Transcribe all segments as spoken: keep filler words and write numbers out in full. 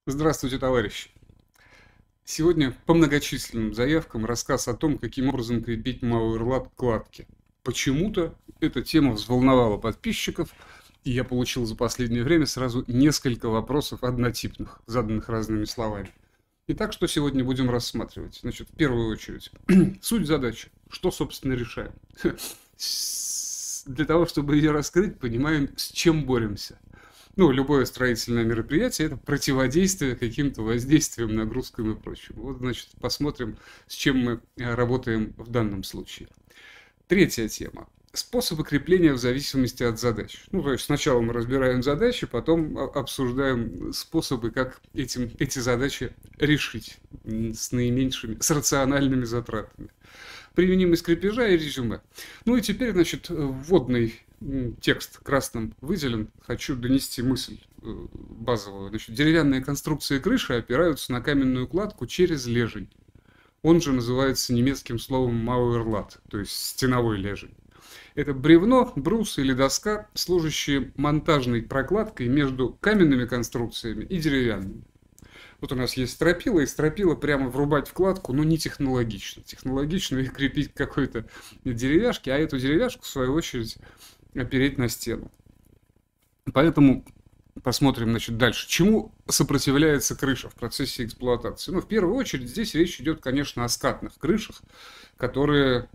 Здравствуйте, товарищи! Сегодня по многочисленным заявкам рассказ о том, каким образом крепить Mauerlat к кладке. Почему-то эта тема взволновала подписчиков, и я получил за последнее время сразу несколько вопросов однотипных, заданных разными словами. Итак, что сегодня будем рассматривать? Значит, в первую очередь, суть задачи. Что, собственно, решаем? Для того, чтобы ее раскрыть, понимаем, с чем боремся. Ну, любое строительное мероприятие – это противодействие каким-то воздействиям, нагрузкам и прочему. Вот, значит, посмотрим, с чем мы работаем в данном случае. Третья тема. Способы крепления в зависимости от задач. Ну, то есть сначала мы разбираем задачи, потом обсуждаем способы, как этим, эти задачи решить с наименьшими, с рациональными затратами. Применимость крепежа и резюме. Ну и теперь, значит, вводный текст красным выделен. Хочу донести мысль базовую. Значит, деревянные конструкции крыши опираются на каменную кладку через лежень. Он же называется немецким словом Mauerlat, то есть стеновой лежень. Это бревно, брус или доска, служащие монтажной прокладкой между каменными конструкциями и деревянными. Вот у нас есть стропила, и стропила прямо врубать в кладку, но не технологично. Технологично их крепить к какой-то деревяшке, а эту деревяшку, в свою очередь, опереть на стену. Поэтому посмотрим, значит, дальше. Чему сопротивляется крыша в процессе эксплуатации? Ну, в первую очередь, здесь речь идет, конечно, о скатных крышах, которые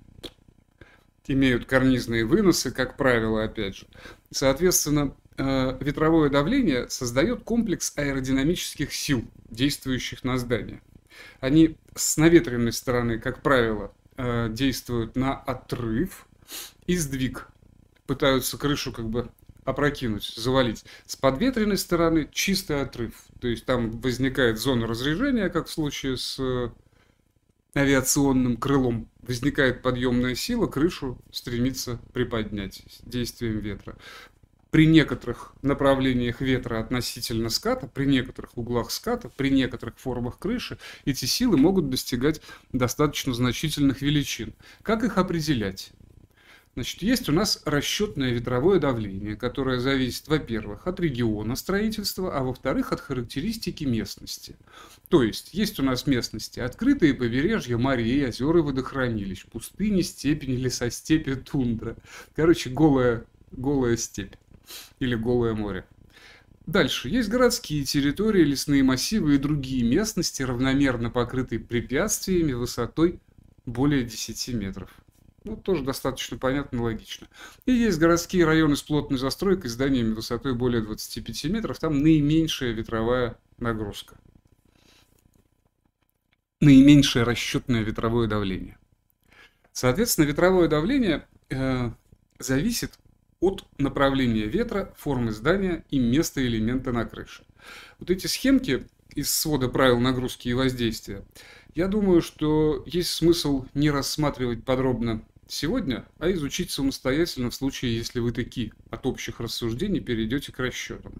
имеют карнизные выносы, как правило, опять же. Соответственно, ветровое давление создает комплекс аэродинамических сил, действующих на здание. Они с наветренной стороны, как правило, действуют на отрыв и сдвиг. Пытаются крышу как бы опрокинуть, завалить. С подветренной стороны чистый отрыв. То есть там возникает зона разрежения, как в случае с авиационным крылом. Возникает подъемная сила, крышу стремится приподнять действием ветра. При некоторых направлениях ветра относительно ската, при некоторых углах ската, при некоторых формах крыши, эти силы могут достигать достаточно значительных величин. Как их определять? Значит, есть у нас расчетное ветровое давление, которое зависит, во-первых, от региона строительства, а во-вторых, от характеристики местности. То есть, есть у нас местности открытые побережья морей, озер и водохранилищ, пустыни, степени, лесостепи, тундра. Короче, голая, голая степь или голое море. Дальше. Есть городские территории, лесные массивы и другие местности, равномерно покрытые препятствиями высотой более десяти метров. Ну, тоже достаточно понятно, логично. И есть городские районы с плотной застройкой, зданиями высотой более двадцати пяти метров. Там наименьшая ветровая нагрузка. Наименьшее расчетное ветровое давление. Соответственно, ветровое давление э, зависит от направления ветра, формы здания и места элемента на крыше. Вот эти схемки из свода правил нагрузки и воздействия, я думаю, что есть смысл не рассматривать подробно сегодня, а изучить самостоятельно в случае, если вы таки от общих рассуждений перейдете к расчетам.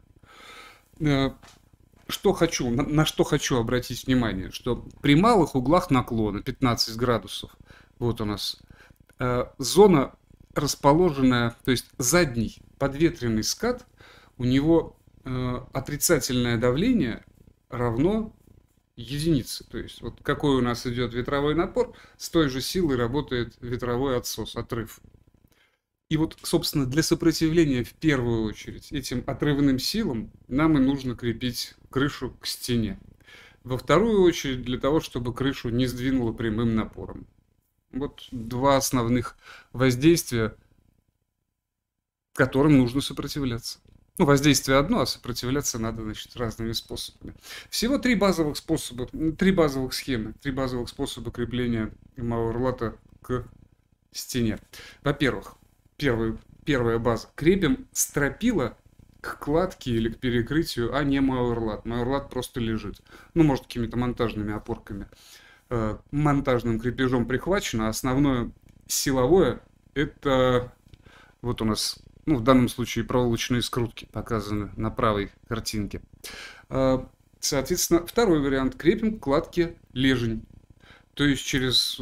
Что хочу, на, на что хочу обратить внимание, что при малых углах наклона пятнадцать градусов, вот у нас э, зона расположенная, то есть задний подветренный скат, у него э, отрицательное давление равно единице. То есть вот какой у нас идет ветровой напор, с той же силой работает ветровой отсос, отрыв. И вот, собственно, для сопротивления в первую очередь этим отрывным силам нам и нужно крепить крышу к стене. Во вторую очередь для того, чтобы крышу не сдвинуло прямым напором. Вот два основных воздействия, которым нужно сопротивляться. Ну, воздействие одно, а сопротивляться надо, значит, разными способами. Всего три базовых способа, три базовых схемы, три базовых способа крепления Mauerlat к стене. Во-первых, первый, первая база. Крепим стропила к кладке или к перекрытию, а не Mauerlat. Mauerlat просто лежит. Ну, может, какими-то монтажными опорками. Монтажным крепежом прихвачено. Основное силовое — это вот у нас, ну, в данном случае проволочные скрутки показаны на правой картинке. Соответственно, второй вариант. Крепим к кладке лежень. То есть через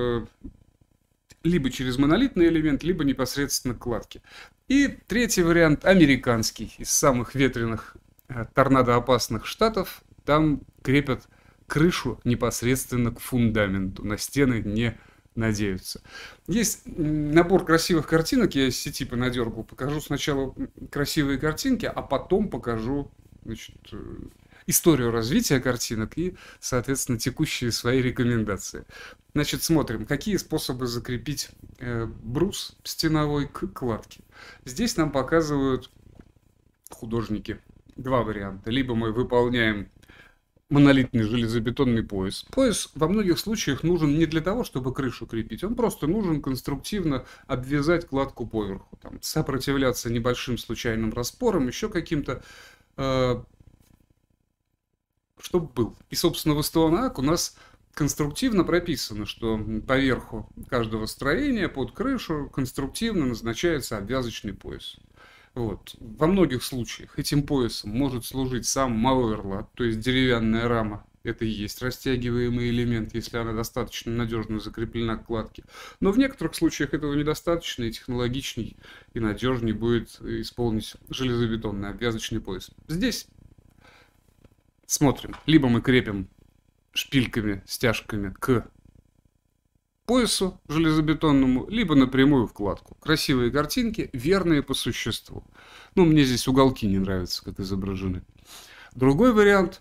либо через монолитный элемент, либо непосредственно к кладке. И третий вариант американский, из самых ветреных торнадоопасных штатов Там крепят крышу непосредственно к фундаменту, на стены не надеются. Есть набор красивых картинок, я из сети понадергал. Покажу сначала красивые картинки, а потом покажу, значит, историю развития картинок и, соответственно, текущие свои рекомендации. Значит, смотрим, какие способы закрепить э, брус стеновой к кладке. Здесь нам показывают художники два варианта. Либо мы выполняем монолитный железобетонный пояс. Пояс во многих случаях нужен не для того, чтобы крышу крепить, он просто нужен конструктивно обвязать кладку поверху, там, сопротивляться небольшим случайным распорам, еще каким-то, э, чтобы был. И, собственно, в СТО-НААК у нас конструктивно прописано, что поверху каждого строения под крышу конструктивно назначается обвязочный пояс. Вот. Во многих случаях этим поясом может служить сам мауэрлат, то есть деревянная рама. Это и есть растягиваемый элемент, если она достаточно надежно закреплена к кладке. Но в некоторых случаях этого недостаточно, и технологичней и надежней будет исполнить железобетонный обвязочный пояс. Здесь смотрим. Либо мы крепим шпильками, стяжками к поясу железобетонному, либо напрямую в кладку. Красивые картинки, верные по существу. Ну, мне здесь уголки не нравятся, как изображены. Другой вариант.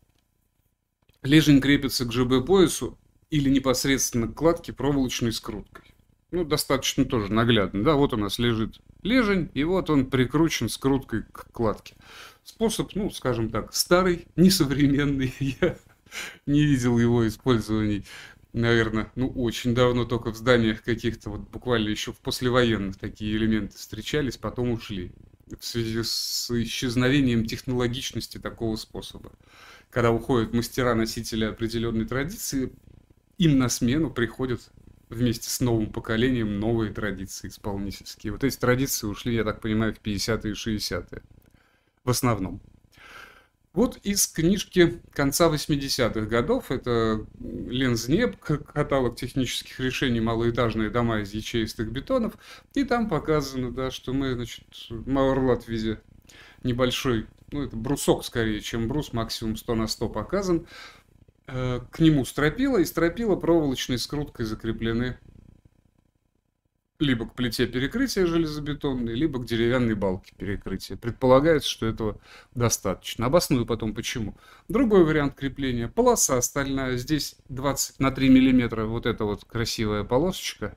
Лежень крепится к ЖБ-поясу или непосредственно к кладке проволочной скруткой. Ну, достаточно тоже наглядно. Да, вот у нас лежит лежень, и вот он прикручен скруткой к кладке. Способ, ну, скажем так, старый, несовременный. Я не видел его использований, наверное, ну, очень давно, только в зданиях каких-то, вот буквально еще в послевоенных такие элементы встречались, потом ушли. В связи с исчезновением технологичности такого способа. Когда уходят мастера-носители определенной традиции, им на смену приходят вместе с новым поколением новые традиции исполнительские. Вот эти традиции ушли, я так понимаю, в пятидесятые и шестидесятые. В основном. Вот из книжки конца восьмидесятых годов, это Лензнеб, каталог технических решений малоэтажные дома из ячеистых бетонов, и там показано, да, что мы, значит, мауэрлат в виде небольшой, ну это брусок скорее, чем брус, максимум сто на сто показан, э, к нему стропила, и стропила проволочной скруткой закреплены либо к плите перекрытия железобетонной, либо к деревянной балке перекрытия. Предполагается, что этого достаточно. Обосную потом почему. Другой вариант крепления. Полоса стальная. Здесь двадцать на три миллиметра. Вот эта вот красивая полосочка.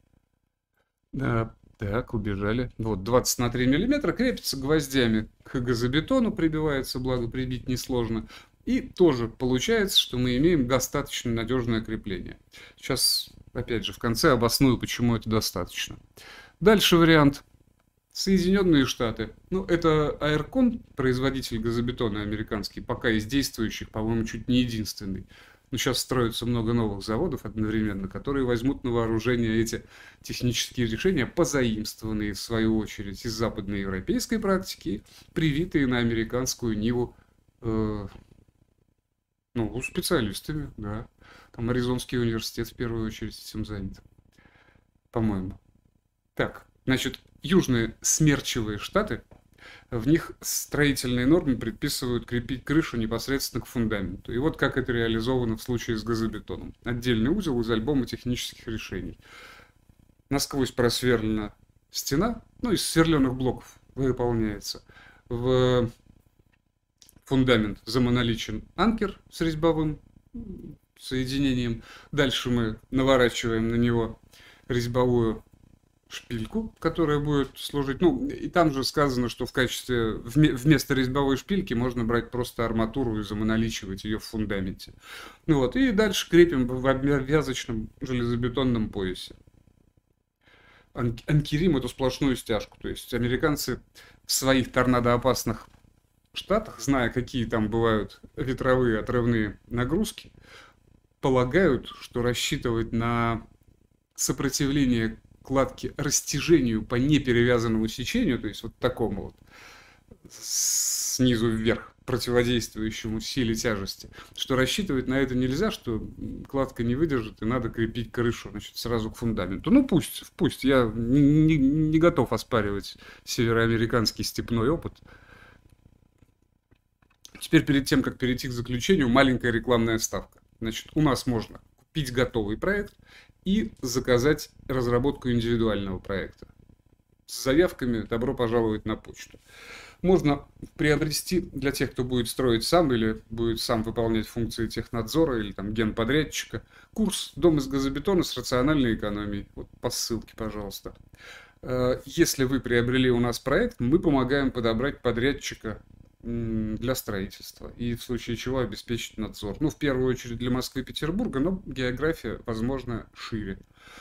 Да, так, убежали. Вот двадцать на три миллиметра крепится гвоздями к газобетону, прибивается, благо прибить несложно. И тоже получается, что мы имеем достаточно надежное крепление. Сейчас, опять же, в конце обосную, почему это достаточно. Дальше вариант. Соединенные Штаты. Ну, это Аэркон, производитель газобетона американский, пока из действующих, по-моему, чуть не единственный. Но сейчас строится много новых заводов одновременно, которые возьмут на вооружение эти технические решения, позаимствованные, в свою очередь, из западноевропейской практики, привитые на американскую ниву э, ну, специалистами, да. Там Аризонский университет в первую очередь этим занят, по-моему. Так, значит, южные смерчевые штаты, в них строительные нормы предписывают крепить крышу непосредственно к фундаменту. И вот как это реализовано в случае с газобетоном. Отдельный узел из альбома технических решений. Насквозь просверлена стена, ну, из сверленных блоков выполняется. В фундамент замоноличен анкер с резьбовым соединением. Дальше мы наворачиваем на него резьбовую шпильку, которая будет служить. Ну, и там же сказано, что в качестве вместо резьбовой шпильки можно брать просто арматуру и замоноличивать ее в фундаменте. Ну вот, и дальше крепим в обвязочном железобетонном поясе. Анкерим эту сплошную стяжку. То есть американцы в своих торнадоопасных штатах, зная, какие там бывают ветровые отрывные нагрузки, полагают, что рассчитывать на сопротивление кладки растяжению по неперевязанному сечению, то есть вот такому вот снизу вверх противодействующему силе тяжести, что рассчитывать на это нельзя, что кладка не выдержит и надо крепить крышу, значит, сразу к фундаменту. Ну пусть, пусть, я не, не готов оспаривать североамериканский степной опыт. Теперь перед тем, как перейти к заключению, маленькая рекламная вставка. Значит, у нас можно купить готовый проект и заказать разработку индивидуального проекта. С заявками добро пожаловать на почту. Можно приобрести для тех, кто будет строить сам или будет сам выполнять функции технадзора или там генподрядчика, курс «Дом из газобетона с рациональной экономией». Вот по ссылке, пожалуйста. Если вы приобрели у нас проект, мы помогаем подобрать подрядчика для строительства и в случае чего обеспечить надзор. Ну, в первую очередь для Москвы и Петербурга, но география, возможно, шире.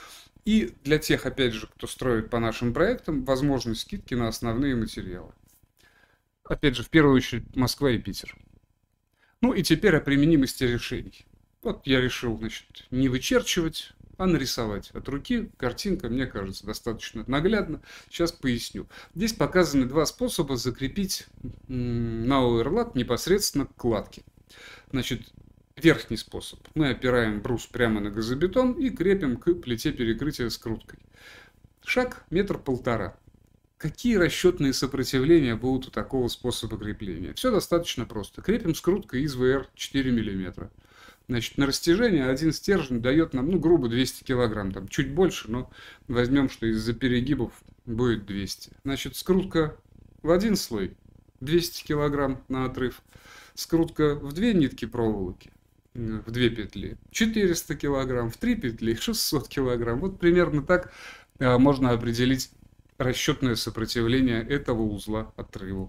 И для тех, опять же, кто строит по нашим проектам, возможность скидки на основные материалы. Опять же, в первую очередь Москва и Питер. Ну и теперь о применимости решений. Вот я решил, значит, не вычерчивать, а нарисовать от руки. Картинка, мне кажется, достаточно наглядно. Сейчас поясню. Здесь показаны два способа закрепить на оверлап непосредственно к кладке. Значит, верхний способ. Мы опираем брус прямо на газобетон и крепим к плите перекрытия скруткой. Шаг метр полтора. Какие расчетные сопротивления будут у такого способа крепления? Все достаточно просто. Крепим скруткой из вэ эр четыре миллиметра. Значит, на растяжение один стержень дает нам, ну, грубо двести килограмм. Там чуть больше, но возьмем, что из-за перегибов будет двести. Значит, скрутка в один слой двести килограмм на отрыв. Скрутка в две нитки проволоки, в две петли четыреста килограмм, в три петли шестьсот килограмм. Вот примерно так а, можно определить расчетное сопротивление этого узла отрыву.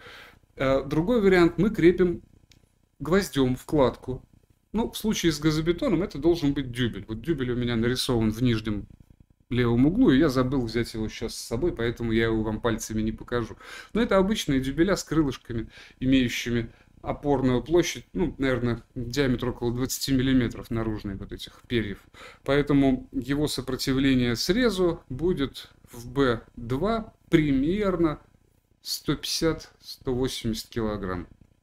А, другой вариант: мы крепим гвоздем вкладку. Ну, в случае с газобетоном это должен быть дюбель. Вот дюбель у меня нарисован в нижнем левом углу, и я забыл взять его сейчас с собой, поэтому я его вам пальцами не покажу. Но это обычные дюбеля с крылышками, имеющими опорную площадь, ну, наверное, диаметр около двадцати миллиметров наружной вот этих перьев. Поэтому его сопротивление срезу будет в бэ два примерно сто пятьдесят — сто восемьдесят килограмм.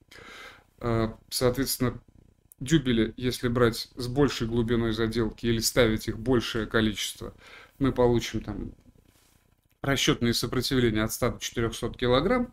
Соответственно, дюбели, если брать с большей глубиной заделки или ставить их большее количество, мы получим там расчетные сопротивления от ста до четырёхсот килограмм.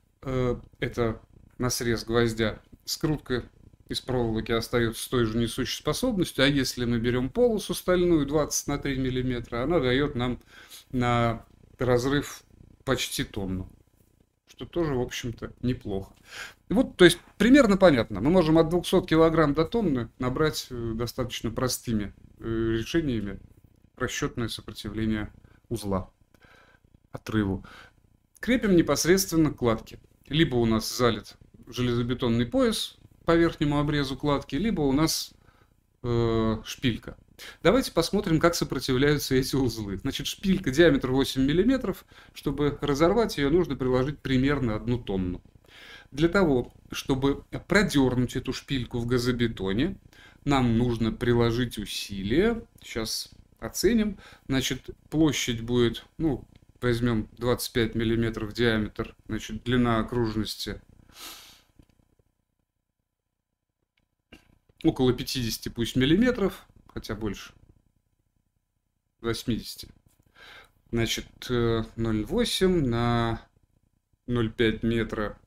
Это на срез гвоздя. Скрутка из проволоки остается с той же несущей способностью, а если мы берем полосу стальную двадцать на три миллиметра, она дает нам на разрыв почти тонну, что тоже, в общем-то, неплохо. Вот, то есть, примерно понятно. Мы можем от двухсот килограмм до тонны набрать достаточно простыми решениями расчетное сопротивление узла отрыву. Крепим непосредственно к кладке. Либо у нас залит железобетонный пояс по верхнему обрезу кладки, либо у нас э, шпилька. Давайте посмотрим, как сопротивляются эти узлы. Значит, шпилька диаметр восемь миллиметров. Чтобы разорвать ее, нужно приложить примерно одну тонну. Для того, чтобы продернуть эту шпильку в газобетоне, нам нужно приложить усилие. Сейчас оценим. Значит, площадь будет, ну, возьмем двадцать пять миллиметров диаметр, значит, длина окружности около пятидесяти, пусть миллиметров, хотя больше, восемьдесят. Значит, ноль целых восемь на ноль целых пять метра.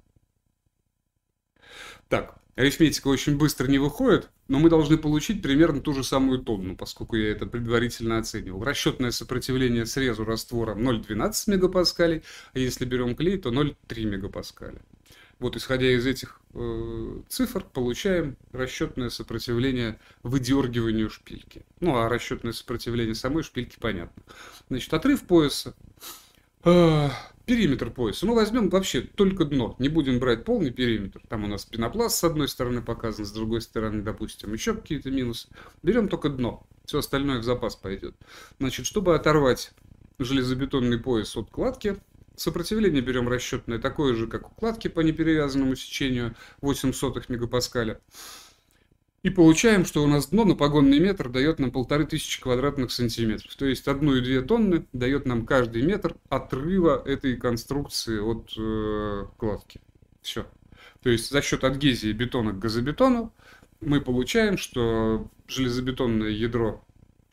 Так, арифметика очень быстро не выходит, но мы должны получить примерно ту же самую тонну, поскольку я это предварительно оценивал. Расчетное сопротивление срезу раствора ноль целых двенадцать мегапаскалей, а если берем клей, то ноль целых три мегапаскаля. Вот, исходя из этих э, цифр, получаем расчетное сопротивление выдергиванию шпильки. Ну, а расчетное сопротивление самой шпильки понятно. Значит, отрыв пояса. Э, периметр пояса. Ну, возьмем вообще только дно. Не будем брать полный периметр. Там у нас пенопласт с одной стороны показан, с другой стороны, допустим, еще какие-то минусы. Берем только дно. Все остальное в запас пойдет. Значит, чтобы оторвать железобетонный пояс от кладки, сопротивление берем расчетное такое же, как у кладки по неперевязанному сечению, восемь сотых мегапаскаля. И получаем, что у нас дно на погонный метр дает нам полторы тысячи квадратных сантиметров. То есть одну и две тонны дает нам каждый метр отрыва этой конструкции от э, кладки. Все. То есть за счет адгезии бетона к газобетону мы получаем, что железобетонное ядро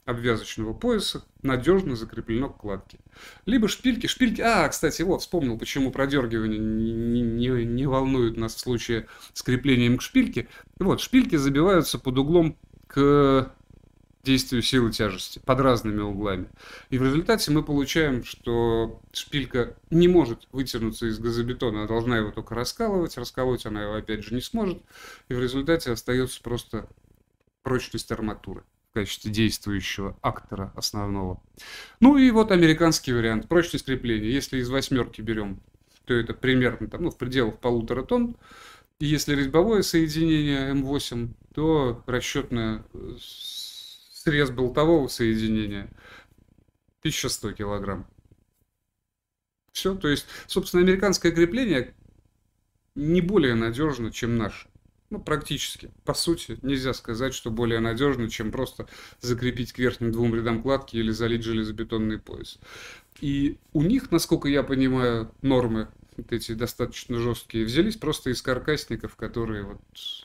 обвязочного пояса надежно закреплено к кладке. Либо шпильки. Шпильки. А, кстати, вот вспомнил, почему продергивание не, не, не волнует нас в случае с креплением к шпильке. Вот, шпильки забиваются под углом к действию силы тяжести, под разными углами. И в результате мы получаем, что шпилька не может вытянуться из газобетона, она должна его только раскалывать. Расколоть она его опять же не сможет. И в результате остается просто прочность арматуры в качестве действующего актора основного. Ну и вот американский вариант. Прочность крепления. Если из восьмерки берем, то это примерно там, ну, в пределах полутора тонн. И если резьбовое соединение эм восемь, то расчетное срез болтового соединения тысяча сто килограмм. Все, то есть, собственно, американское крепление не более надежно, чем наше. Ну, практически. По сути, нельзя сказать, что более надежно, чем просто закрепить к верхним двум рядам кладки или залить железобетонный пояс. И у них, насколько я понимаю, нормы вот эти достаточно жесткие взялись просто из каркасников, которые вот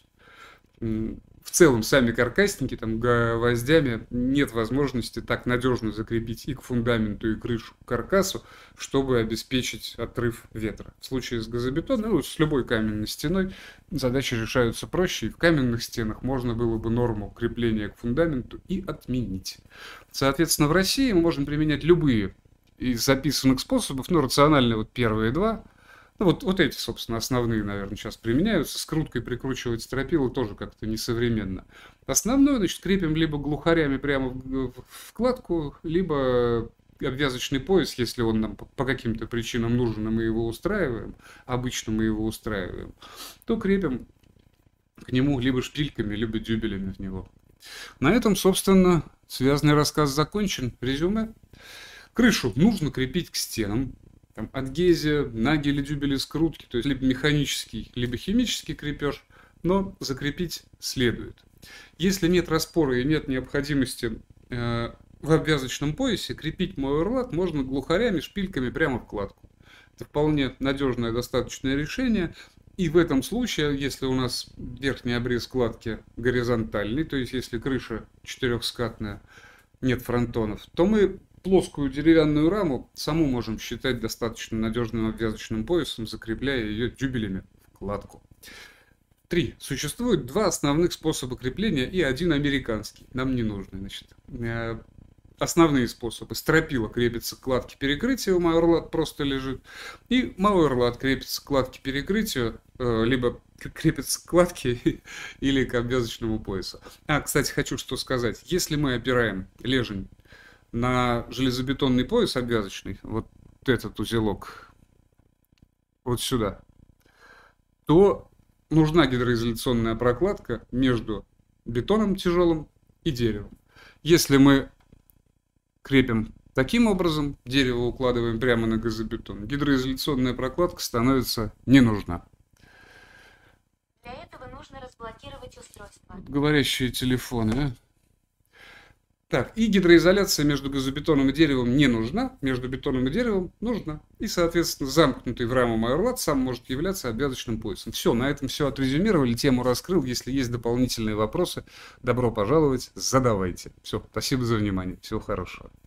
в целом сами каркасники там гвоздями нет возможности так надежно закрепить и к фундаменту, и крышу, к каркасу, чтобы обеспечить отрыв ветра. В случае с газобетоном, ну, с любой каменной стеной задачи решаются проще, и в каменных стенах можно было бы норму крепления к фундаменту и отменить. Соответственно, в России мы можем применять любые из записанных способов, ну, рациональные вот первые два. Ну, вот, вот эти, собственно, основные, наверное, сейчас применяются. Скруткой прикручивать стропилы тоже как-то несовременно. Основное, значит, крепим либо глухарями прямо в вкладку, либо обвязочный пояс, если он нам по каким-то причинам нужен, и мы его устраиваем, обычно мы его устраиваем, то крепим к нему либо шпильками, либо дюбелями в него. На этом, собственно, связанный рассказ закончен. Резюме. Крышу нужно крепить к стенам. Там, адгезия, нагели, дюбели, скрутки, то есть либо механический, либо химический крепеж, но закрепить следует. Если нет распора и нет необходимости э, в обвязочном поясе, крепить Мауэрлат можно глухарями, шпильками прямо в кладку. Это вполне надежное достаточное решение. И в этом случае, если у нас верхний обрез кладки горизонтальный, то есть если крыша четырехскатная, нет фронтонов, то мы плоскую деревянную раму саму можем считать достаточно надежным обвязочным поясом, закрепляя ее дюбелями в кладку. Три. Существует два основных способа крепления и один американский. Нам не нужный. Значит, основные способы. Стропила крепится к кладке перекрытия, у Мауэрлат просто лежит. И Мауэрлат крепится к кладке перекрытия, либо крепится к кладке или к обвязочному поясу. А, кстати, хочу что сказать. Если мы опираем лежень на железобетонный пояс обвязочный, вот этот узелок, вот сюда, то нужна гидроизоляционная прокладка между бетоном тяжелым и деревом. Если мы крепим таким образом, дерево укладываем прямо на газобетон, гидроизоляционная прокладка становится не нужна. Для этого нужно разблокировать устройство. Говорящие телефоны, а? Так, и гидроизоляция между газобетоном и деревом не нужна, между бетоном и деревом нужна. И, соответственно, замкнутый в раму Мауэрлат сам может являться обвязочным поясом. Все, на этом все отрезюмировали, тему раскрыл. Если есть дополнительные вопросы, добро пожаловать, задавайте. Все, спасибо за внимание, всего хорошего.